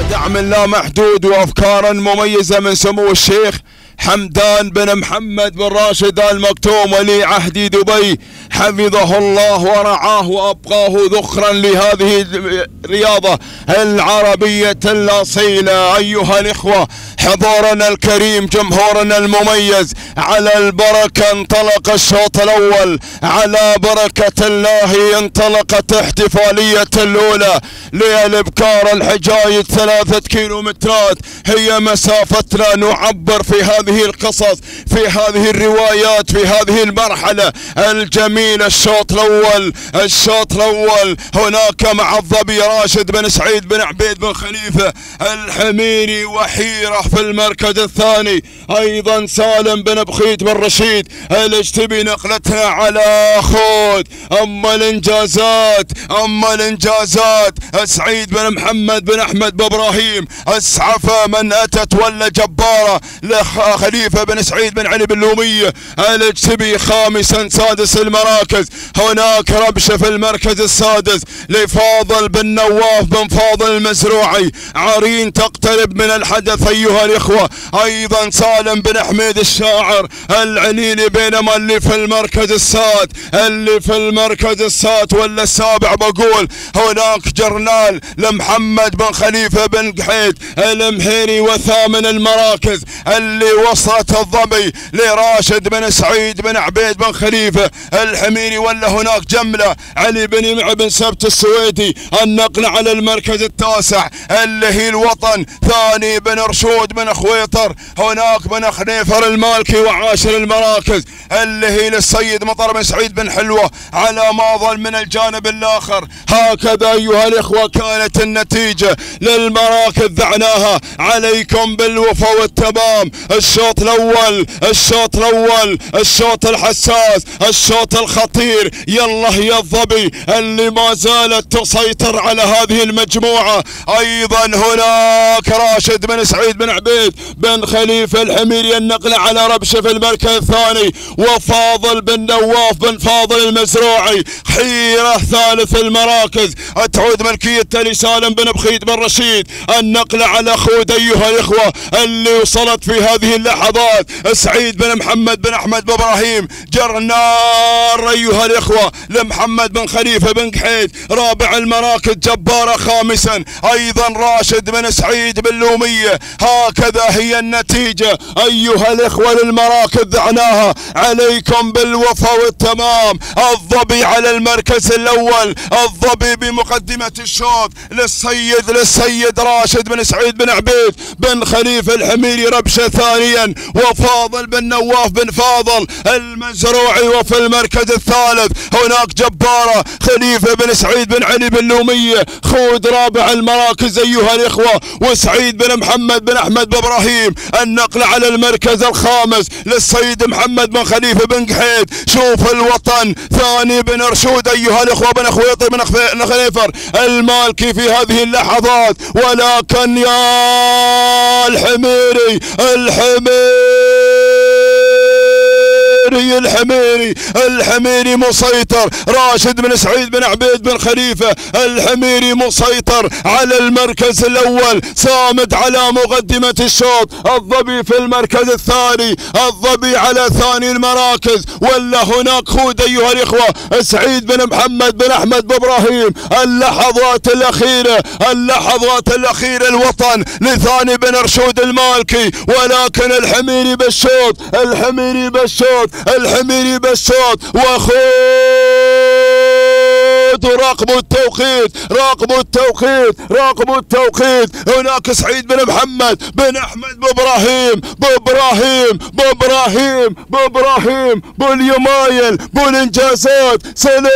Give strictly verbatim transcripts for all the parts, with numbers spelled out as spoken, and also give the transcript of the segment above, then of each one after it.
دعم لا محدود وأفكار مميزة من سمو الشيخ حمدان بن محمد بن راشد آل مكتوم ولي عهد دبي حفظه الله ورعاه وأبقاه ذخرا لهذه الرياضة العربية الأصيلة. أيها الإخوة، حضورنا الكريم، جمهورنا المميز، على البركة انطلق الشوط الأول، على بركة الله انطلقت احتفالية الأولى للإبكار. الحجايج ثلاثة كيلومترات هي مسافتنا، نعبر في هذه القصص، في هذه الروايات، في هذه المرحلة الجميلة. الشوط الأول الشوط الأول هناك مع الظبي راشد بن سعيد بن عبيد بن خليفة الحميري، وحيرة في المركز الثاني، أيضا سالم بن بخيت بن رشيد الاجتبي نقلتها على خود. أما الإنجازات أما الإنجازات سعيد بن محمد بن أحمد بن إبراهيم أسعف من أتت ولا جبارة لخليفة بن سعيد بن علي بن لومية الاجتبي خامسا. سادس المراكز هناك ربشة في المركز السادس لفاضل بن نواف بن فاضل المزروعي، عرين تقترب من الحدث أيها الإخوة. أيضا سالم بن حميد الشاعر العليلي، بينما اللي في المركز الساد اللي في المركز الساد ولا السابع بقول هناك جرنال لمحمد بن خليفة بن قحيد المهيري. وثامن المراكز اللي وصلت الظبي لراشد بن سعيد بن عبيد بن خليفة الحميري، ولا هناك جملة علي بن معي بن سبت السويدي. النقل على المركز التاسع اللي هي الوطن، ثاني بن رشود بن خويطر، هناك بن خنيفر المالكي. وعاشر المراكز اللي هي للسيد مطر بن سعيد بن حلوة على ما ظل من الجانب الآخر. هكذا أيها الإخوة كانت النتيجة للمراكز، ذعناها عليكم بالوفا والتمام. الشوط الأول الشوط الأول الشوط الحساس، الشوط الخطير. يلا يا الظبي اللي ما زالت تسيطر على هذه المجموعة. أيضا هناك راشد بن سعيد بن عبيد بن خليفة الحميري، النقل على ربشة في المركز الثاني، وفاضل بن نواف بن فاضل المزروعي. حيرة ثالث المراكز تعود ملكية لسالم بن بخيت بن رشيد، النقل على خود أيها الإخوة اللي وصلت في هذه اللحظات سعيد بن محمد بن أحمد بن إبراهيم. جرنار أيها الإخوة لمحمد بن خليفة بن قحيد. رابع المراكز جبارة. خامسا أيضا راشد بن سعيد بن لومية. هكذا هي النتيجة أيها الإخوة للمراكز، ذعناها عليكم بالوفا والتمام. الظبي على المركز الأول، الظبي بمقدمة الشوط للسيد للسيد راشد بن سعيد بن عبيد بن خليفة الحميري. ربشة ثانيا وفاضل بن نواف بن فاضل المزروعي. وفي المركز الثالث هناك جبارة خليفة بن سعيد بن علي بن لومية. خود رابع المراكز أيها الإخوة وسعيد بن محمد بن أحمد بن إبراهيم. النقل على المركز الخامس للسيد محمد بن خليفة بن قحيد. شوف الوطن ثاني بن رشود أيها الإخوة بن خويطر بن خليفر المالكي في هذه اللحظات. ولكن يا الحميري الحميري الحميري الحميري مسيطر. راشد بن سعيد بن عبيد بن خليفة الحميري مسيطر على المركز الأول، صامد على مقدمة الشوط. الظبي في المركز الثاني، الظبي على ثاني المراكز. ولا هناك خود أيها الإخوة سعيد بن محمد بن أحمد بن إبراهيم. اللحظات الأخيرة اللحظات الأخيرة الوطن لثاني بن رشود المالكي. ولكن الحميري بالشوط الحميري بالشوط الحميري بالشوط. وخود راقبوا التوقيت راقبوا التوقيت راقبوا التوقيت. هناك سعيد بن محمد بن احمد بابراهيم بابراهيم بابراهيم بابراهيم باليمايل بالانجازات. سلام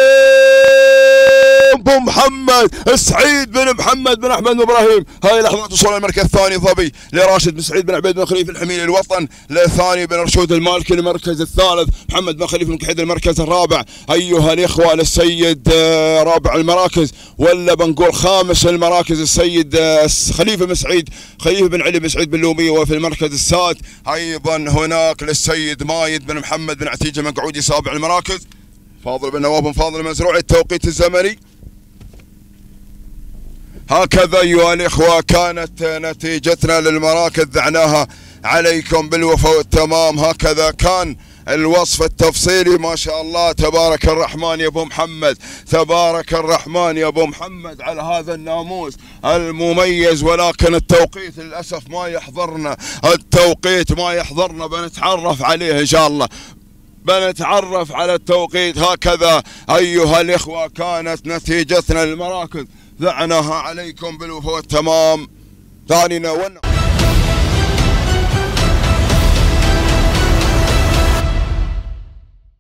بو محمد سعيد بن محمد بن احمد بن ابراهيم. هاي لحظات وصول المركز الثاني ظبي لراشد بن سعيد بن عبيد بن خليفه الحميري الوطن. للثاني بن رشود المالكي. المركز الثالث محمد بن خليفه بن قحيد. المركز الرابع ايها الاخوه للسيد رابع المراكز ولا بنقول خامس المراكز السيد خليفه بن سعيد خليفه بن علي بن سعيد بن لومية. وفي المركز السادس ايضا هناك للسيد مايد بن محمد بن عتيجه مقعودي. سابع المراكز فاضل بن نواف بن فاضل المزروعي. التوقيت الزمني هكذا أيها الإخوة كانت نتيجتنا للمراكز، دعناها عليكم بالوفاء والتمام. هكذا كان الوصف التفصيلي. ما شاء الله تبارك الرحمن يا ابو محمد، تبارك الرحمن يا ابو محمد على هذا الناموس المميز. ولكن التوقيت للاسف ما يحضرنا، التوقيت ما يحضرنا، بنتعرف عليه ان شاء الله، بنتعرف على التوقيت. هكذا ايها الاخوه كانت نتيجتنا للمراكز، دعناها عليكم بالوفاء والتمام. ثانينا